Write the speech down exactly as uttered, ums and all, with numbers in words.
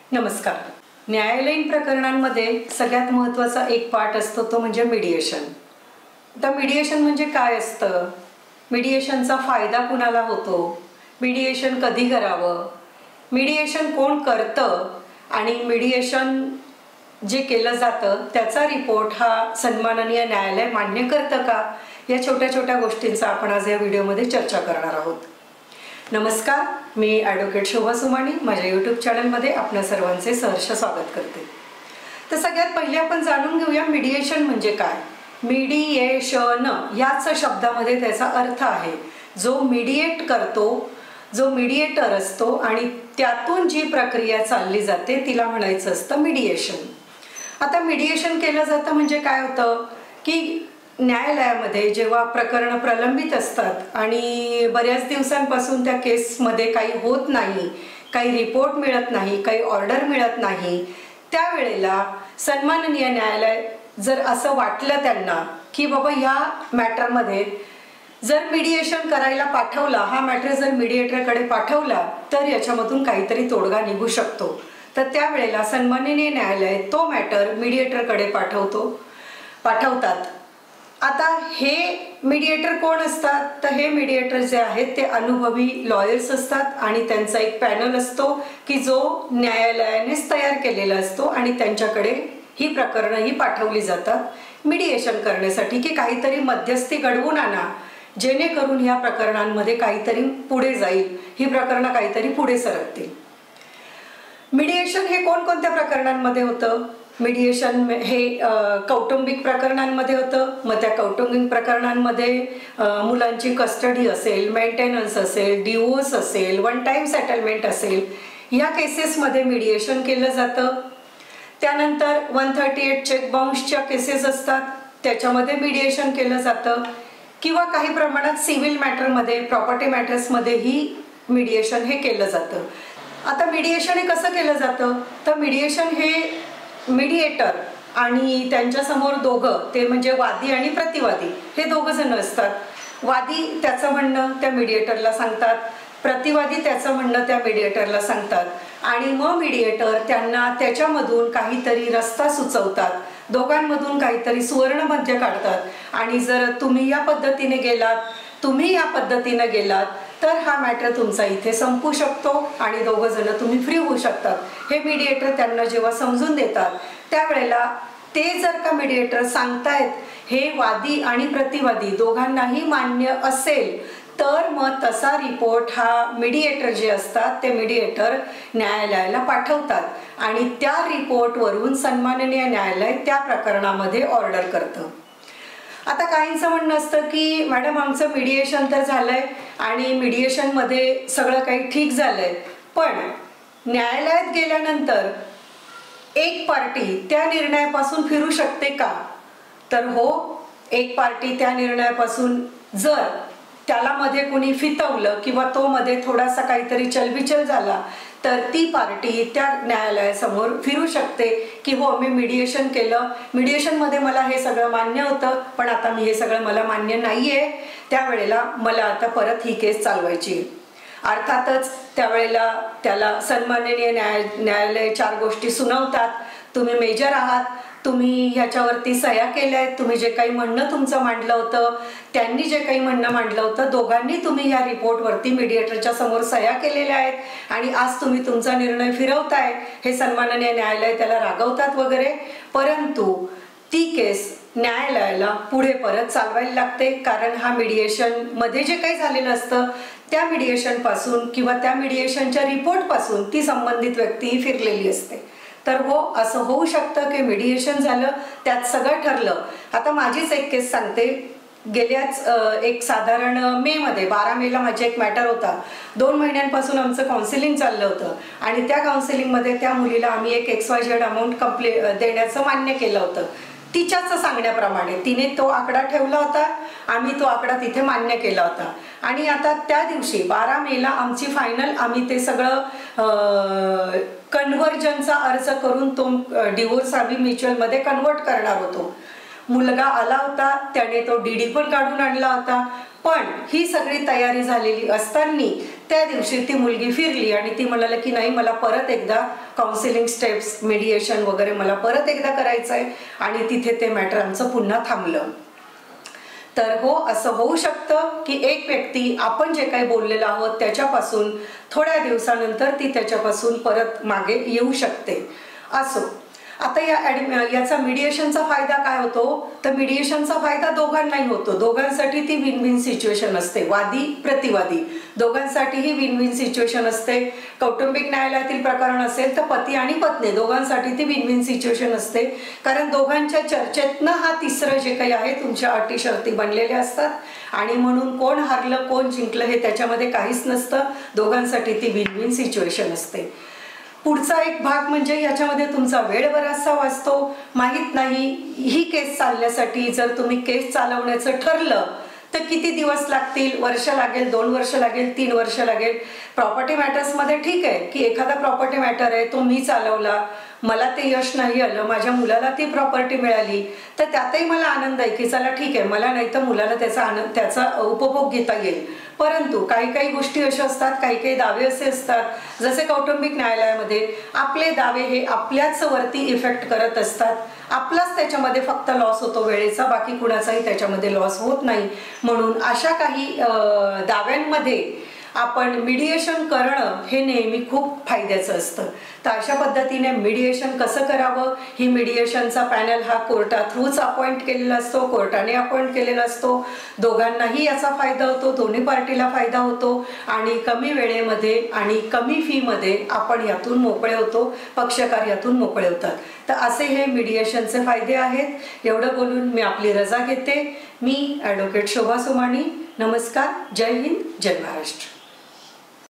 नमस्कार. न्यायालयीन प्रकरणांमध्ये सगळ्यात महत्त्वाचा एक पार्ट असतो तो म्हणजे मीडिएशन. आता मीडिएशन म्हणजे काय असतं, मीडिएशनचा फायदा कुणाला होतो, मीडिएशन कधी करावं, मीडिएशन कोण करतं आणि मीडिएशन जे केलं जातं त्याचा रिपोर्ट हा सन्माननीय न्यायालय मान्य करतं का, या छोट्या छोट्या गोष्टींचा आपण आज या व्हिडिओमध्ये चर्चा करणार आहोत. नमस्कार, मी ॲडव्होकेट शोभा सुमाणी माझ्या यूट्यूब चॅनलमध्ये आपल्या सर्वांचे सहर्ष स्वागत करते. तर सगळ्यात पहिले आपण जाणून घेऊया मीडिएशन म्हणजे काय. मीडिएशन याच शब्दामध्ये त्याचा अर्थ आहे जो मीडिएट करतो, जो मीडिएटर असतो आणि त्यातून जी प्रक्रिया चालली जाते तिला म्हणायचं असतं मीडिएशन. आता मीडिएशन केलं जातं म्हणजे काय होतं की न्यायालयामध्ये जेव्हा प्रकरणं प्रलंबित असतात आणि बऱ्याच दिवसांपासून त्या केसमध्ये काही होत नाही, काही रिपोर्ट मिळत नाही, काही ऑर्डर मिळत नाही, त्यावेळेला सन्माननीय न्यायालय जर असं वाटलं त्यांना की बाबा ह्या मॅटरमध्ये जर मीडिएशन करायला पाठवला, हा मॅटर जर मीडिएटरकडे पाठवला तर याच्यामधून काहीतरी तोडगा निघू शकतो, तर त्यावेळेला सन्माननीय न्यायालय तो मॅटर मीडिएटरकडे पाठवतो पाठवतात आता हे मीडिएटर कोण असतात, तर हे मीडिएटर जे आहेत ते अनुभवी लॉयर्स असतात आणि त्यांचा एक पॅनल असतो की जो न्यायालयानेच तयार केलेला असतो आणि त्यांच्याकडे ही प्रकरणं ही पाठवली जातात मीडिएशन करण्यासाठी की काहीतरी मध्यस्थी घडवून आणा जेणेकरून ह्या प्रकरणांमध्ये काहीतरी पुढे जाईल, ही प्रकरणं काहीतरी पुढे सरकतील. मीडिएशन हे कोणकोणत्या प्रकरणांमध्ये होतं. मीडिएशन हे कौटुंबिक प्रकरणांमध्ये होतं. मग त्या कौटुंबिक प्रकरणांमध्ये मुलांची कस्टडी असेल, मेंटेनन्स असेल, डिवोर्स असेल, वन टाइम सेटलमेंट असेल, या केसेसमध्ये मीडिएशन केलं जातं. त्यानंतर वन थर्टी एट चेक बाउन्सच्या केसेस असतात त्याच्यामध्ये मीडिएशन केलं जातं किंवा काही प्रमाणात सिव्हिल मॅटरमध्ये, प्रॉपर्टी मॅटर्समध्येही मीडिएशन हे केलं जातं. आता मीडिएशन हे कसं केलं जातं, तर मीडिएशन हे मीडिएटर आणि त्यांच्यासमोर दोघं, ते म्हणजे वादी आणि प्रतिवादी, हे दोघं जण असतात. वादी त्याचं म्हणणं त्या मीडिएटरला सांगतात, प्रतिवादी त्याचं म्हणणं त्या मीडिएटरला सांगतात आणि मग मीडिएटर त्यांना त्याच्यामधून काहीतरी रस्ता सुचवतात, दोघांमधून काहीतरी सुवर्णमध्य काढतात आणि जर तुम्ही या पद्धतीने गेलात, तुम्ही या पद्धतीने गेलात तर हा मॅटर तुमचा इथे संपू शकतो आणि दोघं जण तुम्ही फ्री होऊ शकतात. हे मीडिएटर त्यांना जेव्हा समजून देतात त्यावेळेला ते जर का मीडिएटर सांगतायत हे वादी आणि प्रतिवादी दोघांनाही मान्य असेल तर मग तसा रिपोर्ट हा मीडिएटर जे असतात ते मीडिएटर न्यायालयाला पाठवतात आणि त्या रिपोर्टवरून सन्माननीय न्यायालय त्या प्रकरणामध्ये ऑर्डर करतं. आता काहींचं म्हणणं असतं की मॅडम आमचं मीडिएशन तर झालंय आणि मीडिएशनमध्ये सगळं काही ठीक झालंय, पण न्यायालयात गेल्यानंतर एक पार्टी त्या निर्णयापासून फिरू शकते का. तर हो, एक पार्टी त्या निर्णयापासून जर त्याला मध्ये कोणी फितवलं किंवा तो मध्ये थोडासा काहीतरी चलबिचल झाला तर ती पार्टी त्या न्यायालयासमोर फिरू शकते की हो मी मीडिएशन केलं, मीडिएशनमध्ये मला हे सगळं मान्य होतं पण आता मी हे सगळं मला मान्य नाही आहे, त्यावेळेला मला आता परत ही केस चालवायची. अर्थातच त्यावेळेला त्याला सन्माननीय न्याय न्यायालय चार गोष्टी सुनावतात. तुम्ही मेजर आहात, तुम्ही ह्याच्यावरती सह्या केल्या आहेत, तुम्ही जे काही म्हणणं तुमचं मांडलं होतं, त्यांनी जे काही म्हणणं मांडलं होतं, दोघांनी तुम्ही या रिपोर्टवरती मीडिएटरच्या समोर सह्या केलेल्या आहेत आणि आज तुम्ही तुमचा निर्णय फिरवताय, हे सन्माननीय न्यायालय त्याला रागवतात वगैरे, परंतु ती केस न्यायालयाला पुढे परत चालवायला लागते कारण हा मीडिएशन मध्ये जे काही झालेलं असतं त्या मीडिएशन पासून किंवा त्या मीडिएशनच्या रिपोर्ट पासून ती संबंधित व्यक्ती फिरलेली असते. तर हो, असं होऊ शकतं की मीडिएशन झालं, त्यात सगळं ठरलं. आता माझीच एक केस सांगते. गेल्याच एक साधारण मे मध्ये बारा मेला माझा एक मॅटर होता. दोन महिन्यांपासून आमचं काउन्सिलिंग चाललं होतं आणि त्या काउन्सिलिंगमध्ये त्या मुलीला आम्ही एक एक्स वाय झेड अमाऊंट कंप्ली देण्याचं मान्य केलं होतं. तिच्याच सांगण्याप्रमाणे तिने तो आकडा ठेवला होता, आम्ही तो आकडा तिथे मान्य केला होता आणि आता त्या दिवशी बारा मेला आमची फायनल, आम्ही ते सगळं कन्व्हर्जनचा अर्ज करून तो डिवोर्स आम्ही म्युच्युअलमध्ये कन्वर्ट करणार होतो. मुलगा आला होता, त्याने तो डीडी पण काढून आणला होता, पण ही सगळी तयारी झालेली असताना त्या दिवशी ती मुलगी फिरली आणि ती म्हणाली की नाही, मला परत एकदा काउन्सिलिंग स्टेप्स, मीडिएशन वगैरे मला परत एकदा करायचं आहे, आणि तिथे ते मॅटर आमचं पुन्हा थांबलं. तर हो, असं होऊ शकतं की एक व्यक्ती आपण जे काही बोललेलो आहोत त्याच्यापासून थोड्या दिवसानंतर ती त्याच्यापासून परत मागे येऊ शकते. असो, आता या याचा मीडिएशनचा फायदा काय होतो, तर मीडिएशनचा फायदा दोघांनाही होतो. दोघांसाठी ती विन विन सिच्युएशन असते, वादी प्रतिवादी दोघांसाठीही विन विन सिच्युएशन असते. कौटुंबिक न्यायालयातील प्रकरण असेल तर पती आणि पत्नी दोघांसाठी ती विन विन सिच्युएशन असते, कारण दोघांच्या चर्चेतनं हा तिसरं जे काही आहे तुमच्या अटी शर्ती बनलेले असतात, आणि म्हणून कोण हारलं कोण जिंकलं हे त्याच्यामध्ये काहीच नसतं. दोघांसाठी ती विन विन सिच्युएशन असते. पुढचा एक भाग म्हणजे याच्यामध्ये तुमचा वेळ बराचसा वाचतो. माहीत नाही ही केस चालण्यासाठी जर तुम्ही केस चालवण्याचं ठरलं तर किती दिवस लागतील, वर्ष लागेल, दोन वर्ष लागेल, तीन वर्ष लागेल. प्रॉपर्टी मॅटर्समध्ये ठीक आहे की एखादा प्रॉपर्टी मॅटर आहे तो मी चालवला, मला ते यश नाही आलं, माझ्या मुलाला ती प्रॉपर्टी मिळाली, तर त्यातही मला आनंद आहे की चला ठीक आहे, मला नाही तर मुलाला त्याचा आनंद त्याचा उपभोग घेता येईल. परंतु काही काही गोष्टी अशा असतात, काही काही दावे असे असतात, जसे कौटुंबिक न्यायालयामध्ये आपले दावे हे आपल्याच वरती इफेक्ट करत असतात. आपलाच त्याच्यामध्ये फक्त लॉस होतो वेळेचा, बाकी कुणाचाही त्याच्यामध्ये लॉस होत नाही. म्हणून अशा काही दाव्यांमध्ये आपण मीडिएशन करणं हे नेहमी खूप फायद्याचं असतं. तर अशा पद्धतीने मीडिएशन कसं करावं, ही मीडिएशनचा पॅनल हा कोर्टा थ्रूच अपॉइंट केलेला असतो, कोर्टाने अपॉइंट केलेला असतो. दोघांनाही याचा फायदा होतो, दोन्ही पार्टीला फायदा होतो, आणि कमी वेळेमध्ये आणि कमी फीमध्ये आपण यातून मोकळे होतो, पक्षकार यातून मोकळे होतात. तर असे हे मीडिएशनचे फायदे आहेत. एवढं बोलून मी आपली रजा घेते. मी ॲडव्होकेट शोभा सोमाणी. नमस्कार. जय हिंद, जय महाराष्ट्र.